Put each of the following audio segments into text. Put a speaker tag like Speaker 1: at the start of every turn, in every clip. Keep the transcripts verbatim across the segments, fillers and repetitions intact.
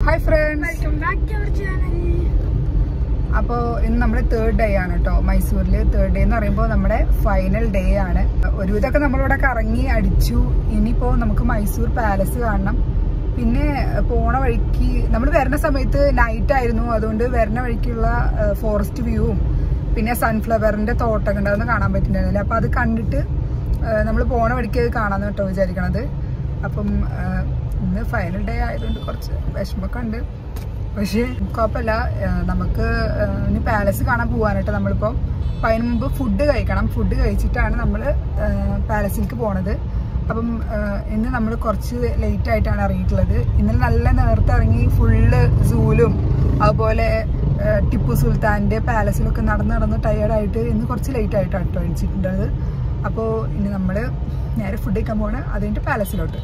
Speaker 1: Hi friends,
Speaker 2: welcome back to our channel.
Speaker 1: അപ്പോൾ ഇന്ന് നമ്മുടെ തേർഡ് ഡേ ആണ് കേട്ടോ. മൈസൂരിൽ തേർഡ് ഡേ എന്ന് പറയുമ്പോൾ നമ്മുടെ ഫൈനൽ ഡേ ആണ്. ഒരുവിധമൊക്കെ നമ്മളിവിടെ കറങ്ങി അടിച്ചു. ഇനിയിപ്പോൾ നമുക്ക് മൈസൂർ പാലസ് കാണണം. പിന്നെ പോണ വഴിക്ക് നമ്മൾ വരുന്ന സമയത്ത് നൈറ്റ് ആയിരുന്നു, അതുകൊണ്ട് വരുന്ന വഴിക്കുള്ള ഫോറസ്റ്റ് വ്യൂവും പിന്നെ സൺഫ്ലവറിന്റെ തോട്ടമൊക്കെ ഉണ്ടാവുന്ന കാണാൻ പറ്റുന്നുണ്ടായിരുന്നില്ല. അപ്പം അത് കണ്ടിട്ട് നമ്മൾ പോണ വഴിക്ക് കാണാമെന്ന് കേട്ടോ വിചാരിക്കണത്. അപ്പം ഇന്ന് ഫൈനൽ ഡേ ആയതുകൊണ്ട് കുറച്ച് വിഷമമൊക്കെ ഉണ്ട്. പക്ഷേ കുഴപ്പമില്ല, നമുക്ക് ഇനി പാലസ് കാണാൻ പോകാനായിട്ട് നമ്മളിപ്പോൾ. അപ്പം അതിന് മുമ്പ് ഫുഡ് കഴിക്കണം. ഫുഡ് കഴിച്ചിട്ടാണ് നമ്മൾ പാലസിലേക്ക് പോണത്. അപ്പം ഇന്ന് നമ്മൾ കുറച്ച് ലേറ്റ് ആയിട്ടാണ് ഇറങ്ങിയിട്ടുള്ളത്. ഇന്നലെ നല്ല നേരത്തെ ഇറങ്ങി ഫുള്ള് സൂലും അതുപോലെ ടിപ്പു സുൽത്താൻ്റെ പാലസിലൊക്കെ നടന്ന് നടന്ന് ടയേർഡായിട്ട് ഇന്ന് കുറച്ച് ലേറ്റ് ആയിട്ടാണ് കേട്ടോ കഴിച്ചിട്ടുള്ളത്. അപ്പോൾ ഇനി നമ്മൾ നേരെ ഫുഡ് കഴിക്കാൻ പോകണം, അതിൻ്റെ പാലസിലോട്ട്.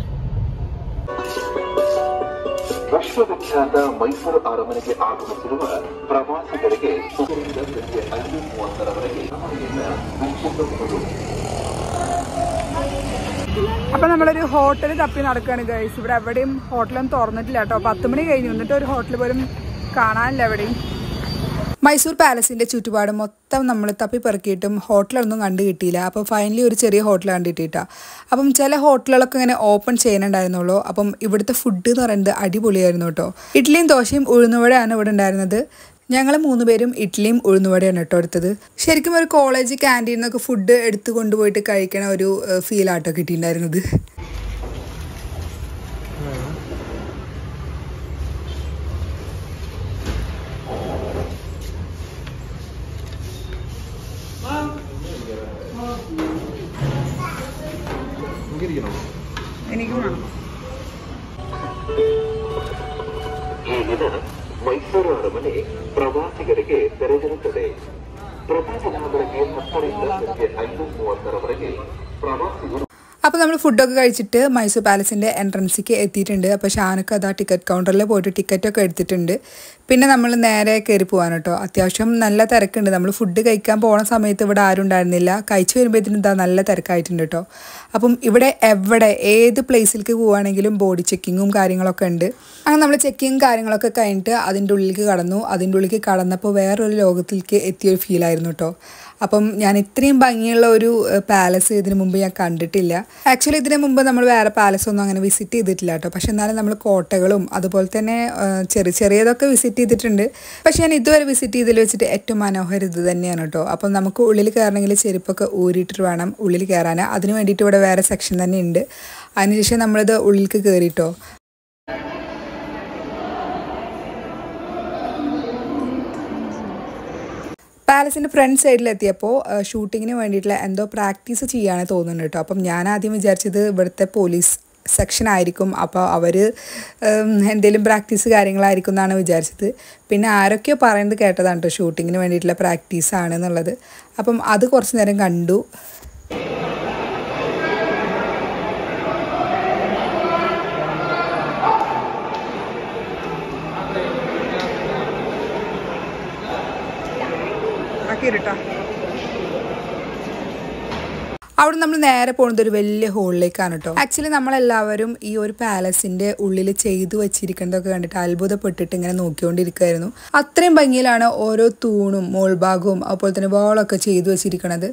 Speaker 3: ವಿಶ್ವವಿಖ್ಯಾತ ಮೈಸೂರು ಅರಮನೆಗೆ ಆಗಮಿಸಿರುವ ಪ್ರವಾಸಿಗರಿಗೆ ಸುಮಾರಿಂದ ಸಂಜೆ ಐದು ಮೂವತ್ತರವರೆಗೆ ವೀಕ್ಷಿಸಬಹುದು.
Speaker 1: അപ്പം നമ്മളൊരു ഹോട്ടൽ തപ്പി നടക്കുകയാണ് ഗൈസ്. ഇവിടെ എവിടെയും ഹോട്ടലൊന്നും തുറന്നിട്ടില്ല കേട്ടോ. പത്ത് മണി കഴിഞ്ഞു, എന്നിട്ട് ഒരു ഹോട്ടൽ പോലും കാണാനില്ല എവിടെയും. മൈസൂർ പാലസിൻ്റെ ചുറ്റുപാട് മൊത്തം നമ്മൾ തപ്പി പെറുക്കിയിട്ടും ഹോട്ടലൊന്നും കണ്ടു കിട്ടിയില്ല. അപ്പോൾ ഫൈനലി ഒരു ചെറിയ ഹോട്ടൽ കണ്ടു കിട്ടിയിട്ടാണ്. അപ്പം ചില ഹോട്ടലുകളൊക്കെ ഇങ്ങനെ ഓപ്പൺ ചെയ്യാനുണ്ടായിരുന്നുള്ളൂ. അപ്പം ഇവിടുത്തെ ഫുഡ് എന്ന് പറയുന്നത് അടിപൊളിയായിരുന്നു കേട്ടോ. ഇഡ്ഡലിയും ദോശയും ഉഴുന്നുവടയാണ് ഇവിടെ ഉണ്ടായിരുന്നത്. ഞങ്ങൾ മൂന്ന് പേരും ഇഡ്ഡലിയും ഉഴുന്നുവടയാണ് കേട്ടോ എടുത്തത്. ശരിക്കും ഒരു കോളേജ് ക്യാൻറ്റീനിൽ നിന്നൊക്കെ ഫുഡ് എടുത്തു കൊണ്ടുപോയിട്ട് കഴിക്കണ ഒരു ഫീലാട്ടോ കിട്ടിയിട്ടുണ്ടായിരുന്നത്. എനിക്ക് വേണം.
Speaker 3: ಈ ದಿನ ಮೈಸೂರು ಅರಮನೆ ಪ್ರವಾಸಿಗರಿಗೆ ತೆರೆದಿರುತ್ತದೆ. ಪ್ರತಿದಿನ ಬೆಳಗ್ಗೆ ಹತ್ತರಿಂದ ಸಂಜೆ ಐದು ಮೂವತ್ತರವರೆಗೆ ಪ್ರವಾಸಿಗರು.
Speaker 1: അപ്പോൾ നമ്മൾ ഫുഡൊക്കെ കഴിച്ചിട്ട് മൈസൂർ പാലസിൻ്റെ എൻട്രൻസിലേക്ക് എത്തിയിട്ടുണ്ട്. അപ്പോൾ ഷാനൊക്കെ അതാ ടിക്കറ്റ് കൗണ്ടറിൽ പോയിട്ട് ടിക്കറ്റൊക്കെ എടുത്തിട്ടുണ്ട്. പിന്നെ നമ്മൾ നേരെ കയറി പോകാൻ കേട്ടോ. അത്യാവശ്യം നല്ല തിരക്കുണ്ട്. നമ്മൾ ഫുഡ് കഴിക്കാൻ പോകുന്ന സമയത്ത് ഇവിടെ ആരും ഉണ്ടായിരുന്നില്ല. കഴിച്ചു വരുമ്പോഴത്തേനും ഇതാ നല്ല തിരക്കായിട്ടുണ്ട് കേട്ടോ. അപ്പം ഇവിടെ എവിടെ ഏത് പ്ലേസിലേക്ക് പോവുകയാണെങ്കിലും ബോഡി ചെക്കിങ്ങും കാര്യങ്ങളൊക്കെ ഉണ്ട്. അങ്ങനെ നമ്മൾ ചെക്കിങ്ങും കാര്യങ്ങളൊക്കെ കഴിഞ്ഞിട്ട് അതിൻ്റെ ഉള്ളിലേക്ക് കടന്നു. അതിൻ്റെ ഉള്ളിലേക്ക് കടന്നപ്പോൾ വേറൊരു ലോകത്തിലേക്ക് എത്തിയൊരു ഫീലായിരുന്നു കേട്ടോ. അപ്പം ഞാൻ ഇത്രയും ഭംഗിയുള്ള ഒരു പാലസ് ഇതിനു മുമ്പ് ഞാൻ കണ്ടിട്ടില്ല. ആക്ച്വലി ഇതിനു മുമ്പ് നമ്മൾ വേറെ പാലസ് ഒന്നും അങ്ങനെ വിസിറ്റ് ചെയ്തിട്ടില്ല കേട്ടോ. പക്ഷെ എന്നാലും നമ്മൾ കോട്ടകളും അതുപോലെ തന്നെ ചെറിയ ചെറിയതൊക്കെ വിസിറ്റ് ചെയ്തിട്ടുണ്ട്. പക്ഷെ ഞാൻ ഇതുവരെ വിസിറ്റ് ചെയ്തതിൽ വെച്ചിട്ട് ഏറ്റവും മനോഹരം ഇത് തന്നെയാണ് കേട്ടോ. അപ്പം നമുക്ക് ഉള്ളിൽ കയറണമെങ്കിൽ ചെരുപ്പൊക്കെ ഊരിയിട്ട് വേണം ഉള്ളിൽ കയറാൻ. അതിന് വേണ്ടിയിട്ട് ഇവിടെ വേറെ സെക്ഷൻ തന്നെ ഉണ്ട്. അതിനുശേഷം നമ്മളിത് ഉള്ളിലേക്ക് കയറിയിട്ടോ. പാലസിൻ്റെ ഫ്രണ്ട് സൈഡിലെത്തിയപ്പോൾ ഷൂട്ടിങ്ങിന് വേണ്ടിയിട്ടുള്ള എന്തോ പ്രാക്ടീസ് ചെയ്യാനാണ് തോന്നുന്നുണ്ട് കേട്ടോ. അപ്പം ഞാൻ ആദ്യം വിചാരിച്ചത് ഇവിടുത്തെ പോലീസ് സെക്ഷൻ ആയിരിക്കും, അപ്പോൾ അവർ എന്തെങ്കിലും പ്രാക്ടീസ് കാര്യങ്ങളായിരിക്കും എന്നാണ് വിചാരിച്ചത്. പിന്നെ ആരൊക്കെയോ പറയുന്നത് കേട്ടതാണ് കേട്ടോ ഷൂട്ടിങ്ങിന് വേണ്ടിയിട്ടുള്ള പ്രാക്ടീസാണെന്നുള്ളത്. അപ്പം അത് കുറച്ച് നേരം കണ്ടു. അവിടെ നമ്മൾ നേരെ പോകുന്നത് ഒരു വലിയ ഹോളിലേക്കാണ് കേട്ടോ. ആക്ച്വലി നമ്മളെല്ലാവരും ഈ ഒരു പാലസിന്റെ ഉള്ളിൽ ചെയ്തു വെച്ചിരിക്കുന്നതൊക്കെ കണ്ടിട്ട് അത്ഭുതപ്പെട്ടിട്ട് ഇങ്ങനെ നോക്കിക്കൊണ്ടിരിക്കുകയായിരുന്നു. അത്രയും ഭംഗിയിലാണ് ഓരോ തൂണും മോൾഭാഗവും അതുപോലെ തന്നെ വാളൊക്കെ ചെയ്തു വെച്ചിരിക്കണത്.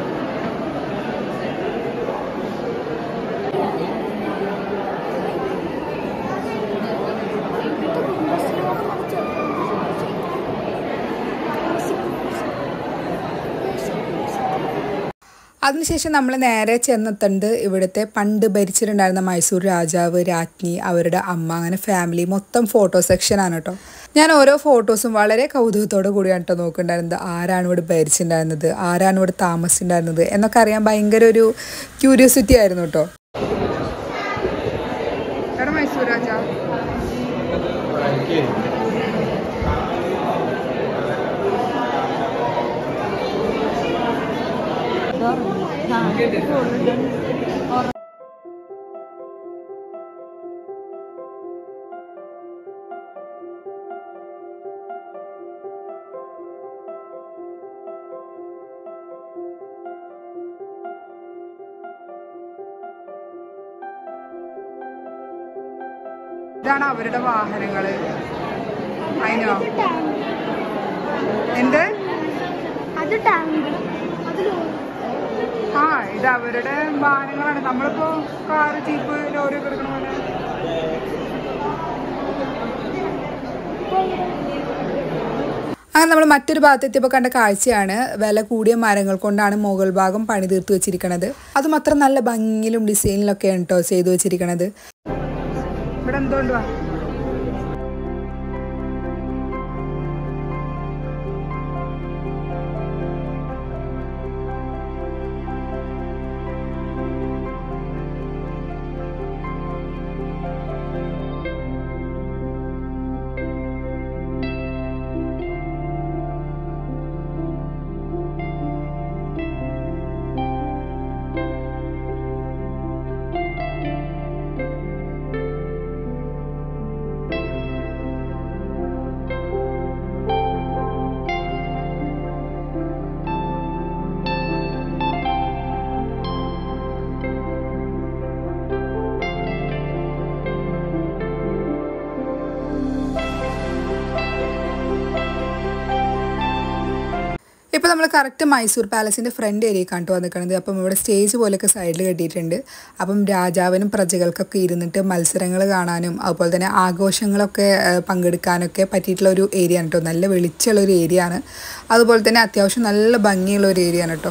Speaker 1: അതിനുശേഷം നമ്മൾ നേരെ ചെന്നെത്തുന്നത് ഇവിടുത്തെ പണ്ട് ഭരിച്ചിട്ടുണ്ടായിരുന്ന മൈസൂർ രാജാവ്, രാജ്ഞി, അവരുടെ അമ്മ, അങ്ങനെ ഫാമിലി മൊത്തം ഫോട്ടോ സെക്ഷനാണ് കേട്ടോ. ഞാൻ ഓരോ ഫോട്ടോസും വളരെ കൗതുകത്തോടെ കൂടിയാണ് കേട്ടോ നോക്കുന്നുണ്ടായിരുന്നത്. ആരാണ് ഇവിടെ ഭരിച്ചിട്ടുണ്ടായിരുന്നത്, ആരാണ് ഇവിടെ താമസിച്ചിട്ടുണ്ടായിരുന്നത് എന്നൊക്കെ അറിയാൻ ഭയങ്കര ഒരു ക്യൂരിയോസിറ്റി ആയിരുന്നു കേട്ടോ. മൈസൂർ രാജാവ് ഇതാണ് അവരുടെ വാഹനങ്ങൾ. അതിനോ എന്ത് ആ ഇത് അവരുടെ വാഹനങ്ങളാണ്. നമ്മളിപ്പോ കാറ് ജീപ്പ് ലോറി ഒക്കെ എടുക്കണ പോലെ. അങ്ങനെ നമ്മൾ മറ്റൊരു ഭാഗത്തെത്തിയപ്പോൾ കണ്ട കാഴ്ചയാണ് വില കൂടിയ മരങ്ങൾ കൊണ്ടാണ് മുകൾ ഭാഗം പണി തീർത്ത് വെച്ചിരിക്കുന്നത്. അതും അത്ര നല്ല ഭംഗിയിലും ഡിസൈനിലൊക്കെയാണ് കേട്ടോ ചെയ്തു വെച്ചിരിക്കുന്നത്. ഇവിടെ എന്തുകൊണ്ടുവാ ഇപ്പോൾ നമ്മൾ കറക്റ്റ് മൈസൂർ പാലസിൻ്റെ ഫ്രണ്ട് ഏരിയയിൽ കണ്ടു വന്നിരിക്കുന്നത്. അപ്പം ഇവിടെ സ്റ്റേജ് പോലെയൊക്കെ സൈഡിൽ കെട്ടിയിട്ടുണ്ട്. അപ്പം രാജാവിനും പ്രജകൾക്കൊക്കെ ഇരുന്നിട്ട് മത്സരങ്ങൾ കാണാനും അതുപോലെ തന്നെ ആഘോഷങ്ങളൊക്കെ പങ്കെടുക്കാനൊക്കെ പറ്റിയിട്ടുള്ള ഒരു ഏരിയ ആണ് കേട്ടോ. നല്ല വെളിച്ചമുള്ള ഒരു ഏരിയ ആണ്. അതുപോലെ തന്നെ അത്യാവശ്യം നല്ല ഭംഗിയുള്ള ഒരു ഏരിയ ആണ് കേട്ടോ.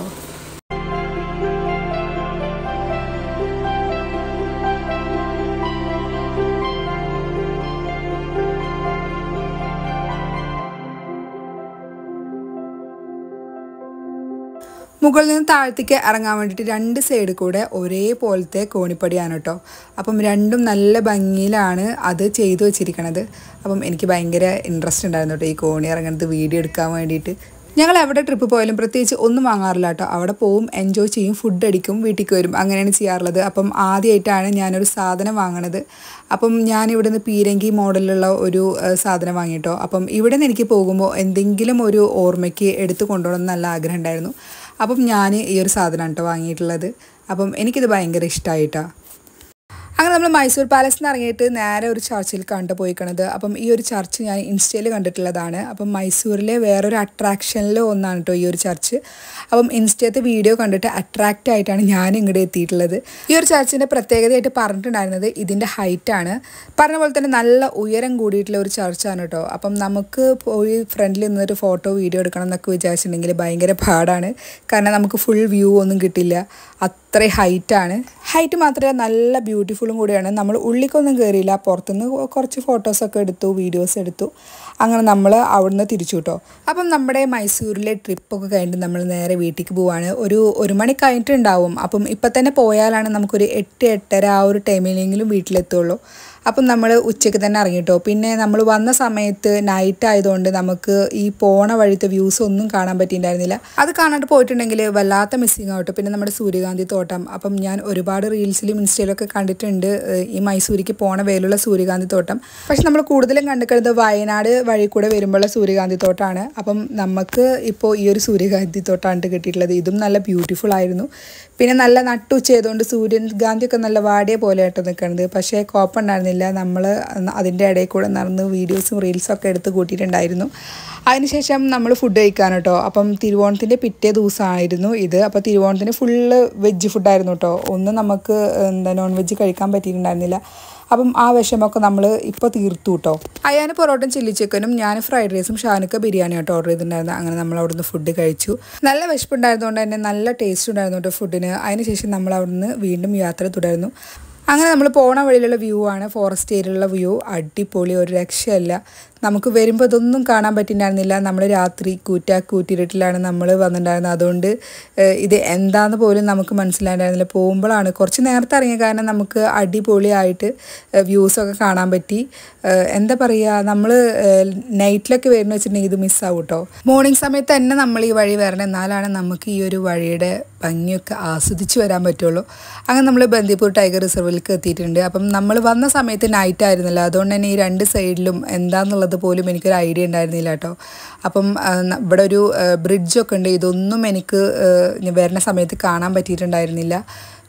Speaker 1: മുകളിൽ നിന്ന് താഴത്തേക്ക് ഇറങ്ങാൻ വേണ്ടിയിട്ട് രണ്ട് സൈഡിൽ കൂടെ ഒരേപോലത്തെ കോണിപ്പടിയാണ് കേട്ടോ. അപ്പം രണ്ടും നല്ല ഭംഗിയിലാണ് അത് ചെയ്തു വെച്ചിരിക്കണത്. അപ്പം എനിക്ക് ഭയങ്കര ഇൻട്രസ്റ്റ് ഉണ്ടായിരുന്നു കേട്ടോ ഈ കോണി ഇറങ്ങുന്നത് വീഡിയോ എടുക്കാൻ വേണ്ടിയിട്ട്. ഞങ്ങൾ എവിടെ ട്രിപ്പ് പോയാലും പ്രത്യേകിച്ച് ഒന്നും വാങ്ങാറില്ല കേട്ടോ. അവിടെ പോവും, എൻജോയ് ചെയ്യും, ഫുഡ് അടിക്കും, വീട്ടിലേക്ക് വരും, അങ്ങനെയാണ് ചെയ്യാറുള്ളത്. അപ്പം ആദ്യമായിട്ടാണ് ഞാനൊരു സാധനം വാങ്ങണത്. അപ്പം ഞാൻ ഇവിടെ നിന്ന് പീരങ്കി മോഡലിലുള്ള ഒരു സാധനം വാങ്ങിയിട്ടോ. അപ്പം ഇവിടെ നിന്ന് എനിക്ക് പോകുമ്പോൾ എന്തെങ്കിലും ഒരു ഓർമ്മയ്ക്ക് എടുത്ത് കൊണ്ടുപോകണം നല്ല ആഗ്രഹം ഉണ്ടായിരുന്നു. അപ്പം ഞാൻ ഈ ഒരു സാധനമാണ് കേട്ടോ വാങ്ങിയിട്ടുള്ളത്. അപ്പം എനിക്കിത് ഭയങ്കര ഇഷ്ടമായിട്ടാണ്. അങ്ങനെ നമ്മൾ മൈസൂർ പാലസിൽ നിന്ന് ഇറങ്ങിയിട്ട് നേരെ ഒരു ചർച്ചിൽ കണ്ടു പോയിക്കണത്. അപ്പം ഈ ഒരു ചർച്ച് ഞാൻ ഇൻസ്റ്റയിൽ കണ്ടിട്ടുള്ളതാണ്. അപ്പം മൈസൂരിലെ വേറൊരു അട്രാക്ഷനിൽ ഒന്നാണ് കേട്ടോ ഈ ഒരു ചർച്ച്. അപ്പം ഇൻസ്റ്റത്തെ വീഡിയോ കണ്ടിട്ട് അട്രാക്റ്റ് ആയിട്ടാണ് ഞാൻ ഇങ്ങോട്ട് എത്തിയിട്ടുള്ളത്. ഈ ഒരു ചർച്ചിൻ്റെ പ്രത്യേകതയായിട്ട് പറഞ്ഞിട്ടുണ്ടായിരുന്നത് ഇതിൻ്റെ ഹൈറ്റാണ്. പറഞ്ഞ പോലെ തന്നെ നല്ല ഉയരം കൂടിയിട്ടുള്ള ഒരു ചർച്ചാണ് കേട്ടോ. അപ്പം നമുക്ക് പോയി ഫ്രണ്ടിൽ നിന്നൊരു ഫോട്ടോ വീഡിയോ എടുക്കണം എന്നൊക്കെ വിചാരിച്ചിട്ടുണ്ടെങ്കിൽ ഭയങ്കര പാടാണ്. കാരണം നമുക്ക് ഫുൾ വ്യൂ ഒന്നും കിട്ടില്ല, അത്രയും ഹൈറ്റാണ്. ഹൈറ്റ് മാത്രമേ നല്ല ബ്യൂട്ടിഫുള്ളും കൂടിയാണ്. നമ്മൾ ഉള്ളിലേക്കൊന്നും കയറിയില്ല, പുറത്തുനിന്ന് കുറച്ച് ഫോട്ടോസൊക്കെ എടുത്തു, വീഡിയോസ് എടുത്തു. അങ്ങനെ നമ്മൾ അവിടുന്ന് തിരിച്ചു കേട്ടോ. അപ്പം നമ്മുടെ മൈസൂരിലെ ട്രിപ്പൊക്കെ കഴിഞ്ഞിട്ട് നമ്മൾ നേരെ വീട്ടിലേക്ക് പോവാണ്. ഒരു ഒരു മണി കഴിഞ്ഞിട്ടുണ്ടാവും. അപ്പം ഇപ്പം തന്നെ പോയാലാണ് നമുക്കൊരു എട്ട് എട്ടര ആ ഒരു ടൈമിലെങ്കിലും വീട്ടിലെത്തുള്ളൂ. അപ്പം നമ്മൾ ഉച്ചയ്ക്ക് തന്നെ ഇറങ്ങിട്ടോ. പിന്നെ നമ്മൾ വന്ന സമയത്ത് നൈറ്റ് ആയതുകൊണ്ട് നമുക്ക് ഈ പോണ വഴിത്തെ വ്യൂസ് ഒന്നും കാണാൻ പറ്റിയിട്ടുണ്ടായിരുന്നില്ല. അത് കാണാണ്ട് പോയിട്ടുണ്ടെങ്കിൽ വല്ലാത്ത മിസ്സിങ് ആവട്ടോ. പിന്നെ നമ്മുടെ സൂര്യകാന്തി തോട്ടം, അപ്പം ഞാൻ ഒരുപാട് റീൽസിലും ഇൻസ്റ്റയിലൊക്കെ കണ്ടിട്ടുണ്ട് ഈ മൈസൂരിക്ക് പോണ വേലുള്ള സൂര്യകാന്തി തോട്ടം. പക്ഷെ നമ്മൾ കൂടുതലും കണ്ടിട്ടുള്ളത് വയനാട് വഴി കൂടെ വരുമ്പോഴുള്ള സൂര്യകാന്തി തോട്ടമാണ്. അപ്പം നമുക്ക് ഇപ്പോൾ ഈ ഒരു സൂര്യകാന്തി തോട്ടമാണ് കിട്ടിയിട്ടുള്ളത്. ഇതും നല്ല ബ്യൂട്ടിഫുൾ ആയിരുന്നു. പിന്നെ നല്ല നട്ടുച്ച ചെയ്തുകൊണ്ട് സൂര്യകാന്തിയൊക്കെ നല്ല വാടിയ പോലെ ആയിട്ട് നിൽക്കുന്നത്. പക്ഷേ കുഴപ്പമുണ്ടായിരുന്നില്ല. നമ്മൾ അതിൻ്റെ ഇടയിൽ കൂടെ നടന്ന് വീഡിയോസും റീൽസൊക്കെ എടുത്ത് കൂട്ടിയിട്ടുണ്ടായിരുന്നു. അതിനുശേഷം നമ്മൾ ഫുഡ് കഴിക്കാൻ കേട്ടോ. അപ്പം തിരുവോണത്തിൻ്റെ പിറ്റേ ദിവസമായിരുന്നു ഇത്. അപ്പോൾ തിരുവോണത്തിന് ഫുള്ള് വെജ് ഫുഡായിരുന്നു കേട്ടോ. ഒന്നും നമുക്ക് എന്താ നോൺ വെജ് കഴിക്കാൻ പറ്റിയിട്ടുണ്ടായിരുന്നില്ല. അപ്പം ആ വിഷമമൊക്കെ നമ്മൾ ഇപ്പോൾ തീർത്തു കേട്ടോ. അയാന് പൊറോട്ടയും ചില്ലി ചിക്കനും, ഞാൻ ഫ്രൈഡ് റൈസും ഷാനൊക്കെ ബിരിയാണി കേട്ടോ ഓർഡർ ചെയ്തിട്ടുണ്ടായിരുന്നു. അങ്ങനെ നമ്മൾ അവിടുന്ന് ഫുഡ് കഴിച്ചു. നല്ല വിശപ്പുണ്ടായിരുന്നുകൊണ്ട് തന്നെ നല്ല ടേസ്റ്റ് ഉണ്ടായിരുന്നു കേട്ടോ ഫുഡിന്. അതിനുശേഷം നമ്മൾ അവിടുന്ന് വീണ്ടും യാത്ര തുടർന്നു. അങ്ങനെ നമ്മൾ പോണ വഴിയിലുള്ള വ്യൂ ആണ്, ഫോറസ്റ്റ് ഏരിയയിലുള്ള വ്യൂ. അടിപൊളി, ഒരു രക്ഷയല്ല. നമുക്ക് വരുമ്പോൾ ഇതൊന്നും കാണാൻ പറ്റിയിട്ടുണ്ടായിരുന്നില്ല. നമ്മൾ രാത്രി കൂറ്റാ കൂറ്റിരുട്ടിലാണ് നമ്മൾ വന്നിട്ടുണ്ടായിരുന്നത്. അതുകൊണ്ട് ഇത് എന്താണെന്ന് പോലും നമുക്ക് മനസ്സിലായിട്ടുണ്ടായിരുന്നില്ല. പോകുമ്പോഴാണ് കുറച്ച് നേരത്തെ ഇറങ്ങിയ കാരണം നമുക്ക് അടിപൊളിയായിട്ട് വ്യൂസൊക്കെ കാണാൻ പറ്റി. എന്താ പറയുക, നമ്മൾ നൈറ്റിലൊക്കെ വരുന്ന വെച്ചിട്ടുണ്ടെങ്കിൽ ഇത് മിസ്സാവും കേട്ടോ. മോർണിംഗ് സമയത്ത് തന്നെ നമ്മൾ ഈ വഴി വരണം, എന്നാലാണ് നമുക്ക് ഈ ഒരു വഴിയുടെ ഭംഗിയൊക്കെ ആസ്വദിച്ച് വരാൻ പറ്റുള്ളൂ. അങ്ങനെ നമ്മൾ ബന്ദിപ്പൂർ ടൈഗർ റിസർവിലേക്ക് എത്തിയിട്ടുണ്ട്. അപ്പം നമ്മൾ വന്ന സമയത്ത് നൈറ്റ് ആയിരുന്നില്ല. അതുകൊണ്ട് തന്നെ ഈ രണ്ട് സൈഡിലും എന്താണെന്നുള്ളത് പോലും എനിക്കൊരു ഐഡിയ ഉണ്ടായിരുന്നില്ല കേട്ടോ. അപ്പം ഇവിടെ ഒരു ബ്രിഡ്ജൊക്കെ ഉണ്ട്. ഇതൊന്നും എനിക്ക് വരുന്ന സമയത്ത് കാണാൻ പറ്റിയിട്ടുണ്ടായിരുന്നില്ല.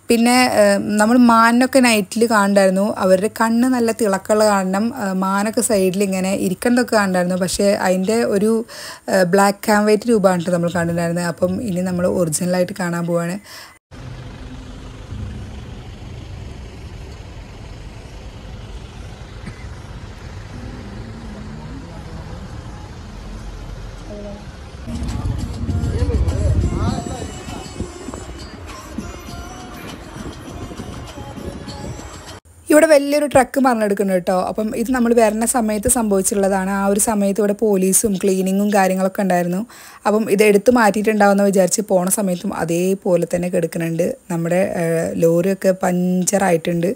Speaker 1: പിന്നെ നമ്മൾ മാനൊക്കെ നൈറ്റിൽ കാണണ്ടായിരുന്നു. അവരുടെ കണ്ണ് നല്ല തിളക്കമുള്ള കാരണം മാനൊക്കെ സൈഡിൽ ഇങ്ങനെ ഇരിക്കുന്നതൊക്കെ കാണണ്ടായിരുന്നു. പക്ഷേ അതിൻ്റെ ഒരു ബ്ലാക്ക് ആൻഡ് വൈറ്റ് രൂപമാണ് നമ്മൾ കണ്ടിട്ടുണ്ടായിരുന്നത്. അപ്പം ഇനി നമ്മൾ ഒറിജിനലായിട്ട് കാണാൻ പോവാണ്. ഇവിടെ വലിയൊരു ട്രക്ക് മറിഞ്ഞെടുക്കുന്നുണ്ട് കേട്ടോ. അപ്പം ഇത് നമ്മൾ വരുന്ന സമയത്ത് സംഭവിച്ചിട്ടുള്ളതാണ്. ആ ഒരു സമയത്ത് ഇവിടെ പോലീസും ക്ലീനിങ്ങും കാര്യങ്ങളൊക്കെ ഉണ്ടായിരുന്നു. അപ്പം ഇത് എടുത്ത് മാറ്റിയിട്ടുണ്ടാവുമെന്ന് വിചാരിച്ച് പോണ സമയത്തും അതേപോലെ തന്നെ കിടക്കുന്നുണ്ട്. നമ്മുടെ ലോറിയൊക്കെ പഞ്ചറായിട്ടുണ്ട്.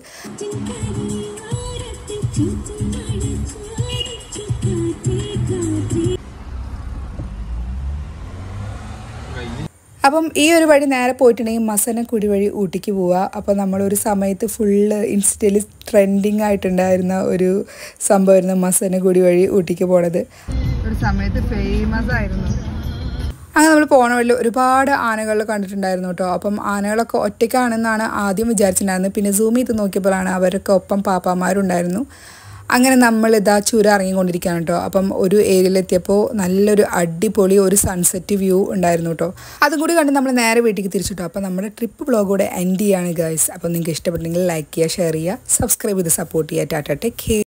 Speaker 1: അപ്പം ഈ ഒരു വഴി നേരെ പോയിട്ടുണ്ടെങ്കിൽ മസനക്കുടി വഴി ഊട്ടിക്ക് പോവുക. അപ്പോൾ നമ്മളൊരു സമയത്ത് ഫുള്ള് ഇൻസ്റ്റയിൽ ട്രെൻഡിങ് ആയിട്ടുണ്ടായിരുന്ന ഒരു സംഭവമായിരുന്നു മസനക്കുടി വഴി ഊട്ടിക്ക് പോണത്. ഒരു സമയത്ത് ഫേമസ് ആയിരുന്നു. അങ്ങനെ നമ്മൾ പോണ വഴി ഒരുപാട് ആനകൾ കണ്ടിട്ടുണ്ടായിരുന്നു കേട്ടോ. അപ്പം ആനകളൊക്കെ ഒറ്റയ്ക്കാണെന്നാണ് ആദ്യം വിചാരിച്ചിട്ടുണ്ടായിരുന്നത്. പിന്നെ സൂം ചെയ്ത് നോക്കിയപ്പോഴാണ് അവരൊക്കെ ഒപ്പം പാപ്പാമാരുണ്ടായിരുന്നു. അങ്ങനെ നമ്മൾ ഇതാ ചുരം ഇറങ്ങിക്കൊണ്ടിരിക്കുകയാണ് കേട്ടോ. അപ്പം ഒരു ഏരിയയിലെത്തിയപ്പോൾ നല്ലൊരു അടിപൊളി ഒരു സൺസെറ്റ് വ്യൂ ഉണ്ടായിരുന്നു കേട്ടോ. അതും കൂടി കണ്ട് നമ്മൾ നേരെ വീട്ടിലേക്ക് തിരിച്ചു കേട്ടോ. അപ്പോൾ നമ്മുടെ ട്രിപ്പ് വ്ളോഗ് കൂടെ എൻഡ് ചെയ്യാണ് ഗൈസ്. അപ്പോൾ നിങ്ങൾക്ക് ഇഷ്ടപ്പെട്ടെങ്കിൽ ലൈക്ക് ചെയ്യുക, ഷെയർ ചെയ്യുക, സബ്സ്ക്രൈബ് ചെയ്ത് സപ്പോർട്ട് ചെയ്യുക. Tata, take care.